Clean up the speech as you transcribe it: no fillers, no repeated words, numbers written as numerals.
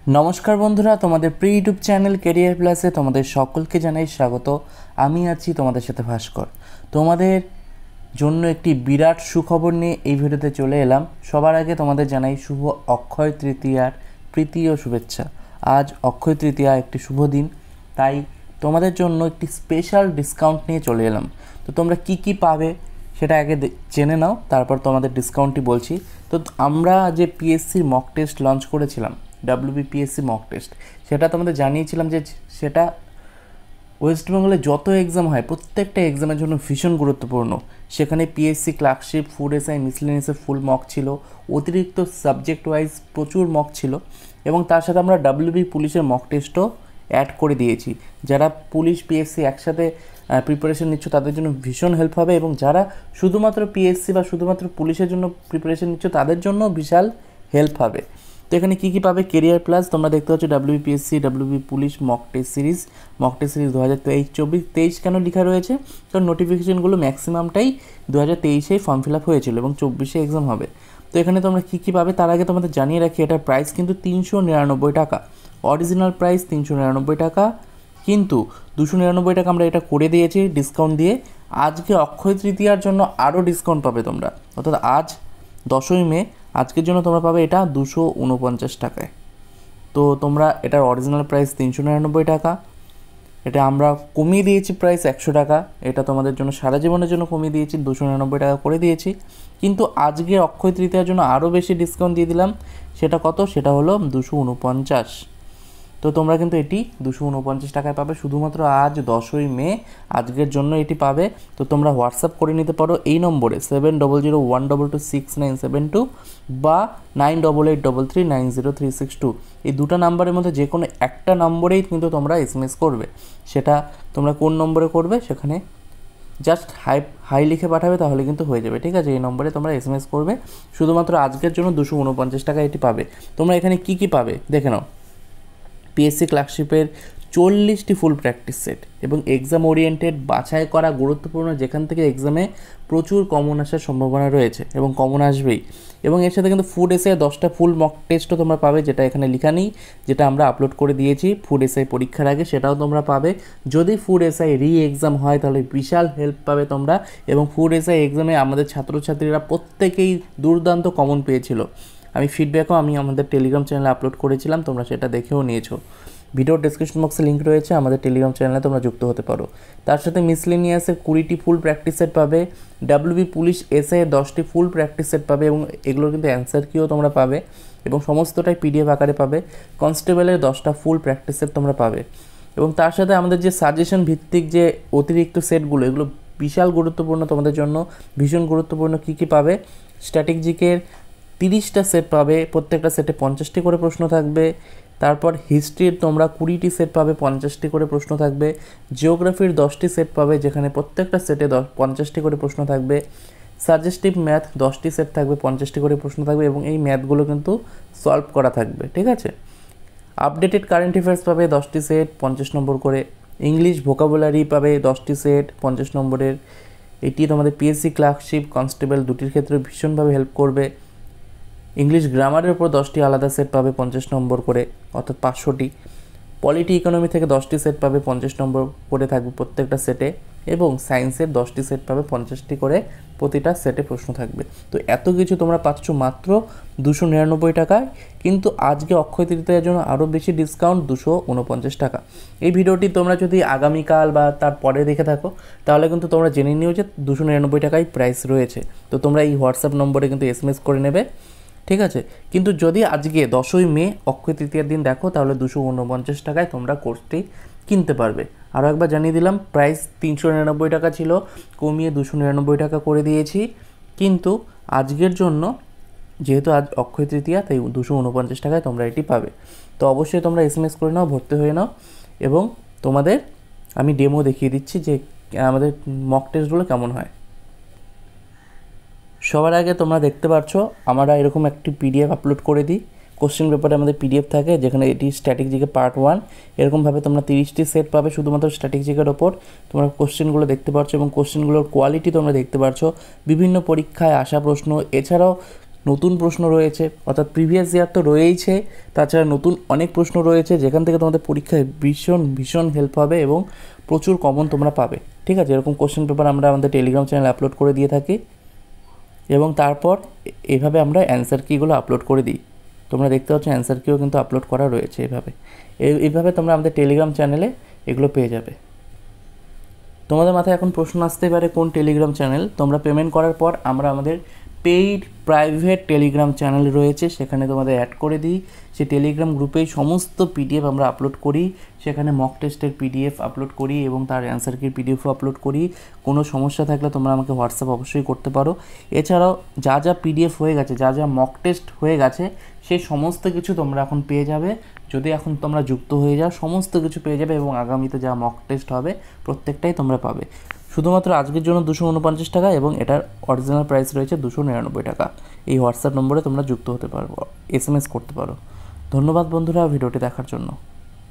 নমস্কার বন্ধুরা, তোমাদের প্রি ইউটিউব চ্যানেল কেরিয়ার প্লাসে তোমাদের সকলকে জানাই স্বাগত। আমি আছি তোমাদের সাথে ভাস্কর। তোমাদের জন্য একটি বিরাট সুখবর নিয়ে এই ভিডিওতে চলে এলাম। সবার আগে তোমাদের জানাই শুভ অক্ষয় তৃতীয়ার প্রীতি ও শুভেচ্ছা। আজ অক্ষয় তৃতীয়া, একটি শুভ দিন, তাই তোমাদের জন্য একটি স্পেশাল ডিসকাউন্ট নিয়ে চলে এলাম। তো তোমরা কি পাবে সেটা আগে জেনে নাও, তারপর তোমাদের ডিসকাউন্টটি বলছি। তো আমরা যে পিএসসির মক টেস্ট লঞ্চ করেছিলাম, WBPSC মক টেস্ট, সেটা তোমাদের জানিয়েছিলাম যে সেটা ওয়েস্ট বেঙ্গলে যত এক্সাম হয় প্রত্যেকটা এক্সামের জন্য ভীষণ গুরুত্বপূর্ণ। সেখানে পিএসসি ক্লার্কশিপ, ফুড এসআই, মিসলেনিয়াসের ফুল মক ছিল, অতিরিক্ত সাবজেক্ট ওয়াইজ প্রচুর মক ছিল, এবং তার সাথে আমরা WB পুলিশের মক টেস্টও অ্যাড করে দিয়েছি। যারা পুলিশ পিএসসি একসাথে প্রিপারেশন নিচ্ছ তাদের জন্য ভীষণ হেল্প হবে, এবং যারা শুধুমাত্র পিএসসি বা শুধুমাত্র পুলিশের জন্য প্রিপারেশন নিচ্ছ তাদের জন্য বিশাল হেল্প হবে। তো এখানে কী পাবে? কেরিয়ার প্লাস, তোমরা দেখতে পাচ্ছ WBPSC, WB police mock test series 2023-24 কেন লেখা রয়েছে? কারণ নোটিফিকেশনগুলো ম্যাক্সিমামটাই 2023-এ ফর্ম ফিল আপ হয়েছিল এবং 24-এ এক্সাম হবে। তো এখানে তোমরা কী পাবে তার আগে তোমাদের জানিয়ে রাখি, এটার প্রাইস কিন্তু 399 টাকা। অরিজিনাল প্রাইস 399 টাকা, কিন্তু 299 টাকা আমরা এটা করে দিয়েছি ডিসকাউন্ট দিয়ে। আজকে অক্ষয় তৃতীয়ার জন্য আরও ডিসকাউন্ট পাবে তোমরা, অর্থাৎ আজ 10ই মে, আজকের জন্য তোমরা পাবে এটা 249 টাকায়। তো তোমরা এটার অরিজিনাল প্রাইস 399 টাকা, এটা আমরা কমিয়ে দিয়েছি প্রাইস 100 টাকা। এটা তোমাদের জন্য সারা জীবনের জন্য কমিয়ে দিয়েছি, 299 টাকা করে দিয়েছি। কিন্তু আজকে অক্ষয় তৃতীয়ার জন্য আরও বেশি ডিসকাউন্ট দিয়ে দিলাম। সেটা কত? সেটা হলো 249। তো তোমরা কিন্তু এটি 249 টাকায় পাবে শুধুমাত্র আজ 10ই মে, আজকের জন্য এটি পাবে। তো তোমরা হোয়াটসঅ্যাপ করে নিতে পারো এই নম্বরে 7001226972 বা 9883390362। এই দুটো নাম্বারের মধ্যে যে কোনো একটা নম্বরেই কিন্তু তোমরা SMS করবে। সেটা তোমরা কোন নম্বরে করবে সেখানে জাস্ট হাই লিখে পাঠাবে, তাহলে কিন্তু হয়ে যাবে, ঠিক আছে? এই নম্বরে তোমরা SMS করবে। শুধুমাত্র আজকের জন্য 249 টাকা এটি পাবে। তোমরা এখানে কি পাবে দেখে নাও। পিএসসি ক্লার্কশিপের 40টি ফুল প্র্যাকটিস সেট এবং এক্সাম ওরিয়েন্টেড বাছাই করা গুরুত্বপূর্ণ, যেখান থেকে এক্সামে প্রচুর কমন আসার সম্ভাবনা রয়েছে এবং কমন আসবেই। এবং এর সাথে কিন্তু ফুড এসআই 10টা ফুল মক টেস্টও তোমরা পাবে, যেটা এখানে লেখা নেই, যেটা আমরা আপলোড করে দিয়েছি ফুড এসআই পরীক্ষার আগে, সেটাও তোমরা পাবে। যদি ফুড এসআই এক্সাম হয় তাহলে বিশাল হেল্প পাবে তোমরা। এবং ফুড এসআই এক্সামে আমাদের ছাত্রছাত্রীরা প্রত্যেকেই দুর্দান্ত কমন পেয়েছিল। আমি ফিডব্যাকও আমাদের টেলিগ্রাম চ্যানেলে আপলোড করেছিলাম, তোমরা সেটা দেখেও নিয়েছো। ভিডিওর ডেসক্রিপশন বক্সে লিঙ্ক রয়েছে, আমাদের টেলিগ্রাম চ্যানেলে তোমরা যুক্ত হতে পারো। তার সাথে মিসলেনিয়াসের 20টি ফুল প্র্যাকটিস সেট পাবে, WB পুলিশ এসআই 10টি ফুল প্র্যাকটিস সেট পাবে, এবং এগুলোর কিন্তু অ্যান্সার কিও তোমরা পাবে এবং সমস্তটাই PDF আকারে পাবে। কনস্টেবলের 10টা ফুল প্র্যাকটিস সেট তোমরা পাবে, এবং তার সাথে আমাদের যে সাজেশন ভিত্তিক যে অতিরিক্ত সেটগুলো, এগুলো বিশাল গুরুত্বপূর্ণ তোমাদের জন্য, ভীষণ গুরুত্বপূর্ণ। কী পাবে? স্ট্র্যাটেজিকের 30টা সেট পাবে, প্রত্যেকটা সেটে 50টি করে প্রশ্ন থাকবে। তারপর হিস্ট্রির তোমরা 20টি সেট পাবে, 50টি করে প্রশ্ন থাকবে। জিওগ্রাফির 10টি সেট পাবে, যেখানে প্রত্যেকটা সেটে 50টি করে প্রশ্ন থাকবে। সাজেস্টিভ ম্যাথ 10টি সেট থাকবে, 50টি করে প্রশ্ন থাকবে, এবং এই ম্যাথগুলো কিন্তু সলভ করা থাকবে, ঠিক আছে? আপডেটেড কারেন্ট অ্যাফেয়ার্স পাবে 10টি সেট, 50 নম্বর করে। ইংলিশ ভোকাবুলারি পাবে 10টি সেট, 50 নম্বরের। এটি তোমাদের পিএসসি ক্লার্কশিপ, কনস্টেবল দুটির ক্ষেত্রে ভীষণভাবে হেল্প করবে। ইংলিশ গ্রামারের উপর 10টি আলাদা সেট পাবে 50 নম্বর করে, অর্থাৎ 500টি। পলিটি ইকোনমি থেকে 10টি সেট পাবে, 50 নম্বর করে থাকবে প্রত্যেকটা সেটে, এবং সায়েন্সের 10টি সেট পাবে, 50টি করে প্রতিটা সেটে প্রশ্ন থাকবে। তো এত কিছু তোমরা পাচ্ছ মাত্র 299 টাকায়। কিন্তু আজকে অক্ষয় তৃতীয়ার জন্য আরও বেশি ডিসকাউন্ট, 249 টাকা। এই ভিডিওটি তোমরা যদি আগামীকাল বা তার পরে দেখে থাকো, তাহলে কিন্তু তোমরা জেনে নিও যে 299 টাকায় প্রাইস রয়েছে। তো তোমরা এই হোয়াটসঅ্যাপ নম্বরে কিন্তু SMS করে নেবে, ঠিক আছে? কিন্তু যদি আজকে 10ই মে অক্ষয় তৃতীয়ার দিন দেখো, তাহলে 249 টাকায় তোমরা কোর্সটি কিনতে পারবে। আরও একবার জানিয়ে দিলাম, প্রাইস 399 টাকা ছিল, কমিয়ে 299 টাকা করে দিয়েছি। কিন্তু আজকের জন্য, যেহেতু আজ অক্ষয় তৃতীয়া, তাই 249 টাকায় তোমরা এটি পাবে। তো অবশ্যই তোমরা SMS করে নাও, ভর্তি হয়ে নাও, এবং তোমাদের আমি ডেমো দেখিয়ে দিচ্ছি যে আমাদের মক টেস্টগুলো কেমন হয়। সবার আগে তোমরা দেখতে পাচ্ছ আমরা এরকম একটি PDF আপলোড করে দিই। কোশ্চেন পেপারে আমাদের PDF থাকে, যেখানে এটি স্ট্র্যাটেজিকের পার্ট 1। এরকমভাবে তোমরা 30টি সেট পাবে শুধুমাত্র স্ট্র্যাটেজিকের ওপর। তোমরা কোশ্চেনগুলো দেখতে পাচ্ছ এবং কোশ্চেনগুলোর কোয়ালিটি তোমরা দেখতে পাচ্ছ। বিভিন্ন পরীক্ষায় আসা প্রশ্ন, এছাড়াও নতুন প্রশ্ন রয়েছে, অর্থাৎ প্রিভিয়াস ইয়ার তো রয়েইছে, তাছাড়া নতুন অনেক প্রশ্ন রয়েছে যেখান থেকে তোমাদের পরীক্ষায় ভীষণ ভীষণ হেল্প হবে এবং প্রচুর কমন তোমরা পাবে। ঠিক আছে, এরকম কোশ্চেন পেপার আমরা আমাদের টেলিগ্রাম চ্যানেলে আপলোড করে দিয়ে থাকি এবং তারপর এইভাবে আমরা অ্যান্সার কিগুলো আপলোড করে দিই। তোমরা দেখতে পাচ্ছ অ্যান্সার কিও কিন্তু আপলোড করা রয়েছে এইভাবে তোমরা আমাদের টেলিগ্রাম চ্যানেলে এগুলো পেয়ে যাবে। তোমাদের মাথায় এখন প্রশ্ন আসতে পারে কোন টেলিগ্রাম চ্যানেল। তোমরা পেমেন্ট করার পর আমরা আমাদের পেইড প্রাইভেট টেলিগ্রাম চ্যানেল রয়েছে, সেখানে তোমাদের অ্যাড করে দিই। সেই টেলিগ্রাম গ্রুপেই সমস্ত পিডিএফ আমরা আপলোড করি, সেখানে মক টেস্টের পিডিএফ আপলোড করি এবং তার অ্যান্সার কির পিডিএফও আপলোড করি। কোনো সমস্যা থাকলে তোমরা আমাকে হোয়াটসঅ্যাপ অবশ্যই করতে পারো। এছাড়াও যা যা পিডিএফ হয়ে গেছে, যা যা মক টেস্ট হয়ে গেছে, সেই সমস্ত কিছু তোমরা এখন পেয়ে যাবে। যদি এখন তোমরা যুক্ত হয়ে যাও সমস্ত কিছু পেয়ে যাবে এবং আগামীতে যা মক টেস্ট হবে প্রত্যেকটাই তোমরা পাবে। শুধুমাত্র আজকের জন্য 249 টাকা এবং এটার অরিজিনাল প্রাইস রয়েছে 299 টাকা। এই হোয়াটসঅ্যাপ নম্বরে তোমরা যুক্ত হতে পারো, SMS করতে পারো। ধন্যবাদ বন্ধুরা ভিডিওটি দেখার জন্য।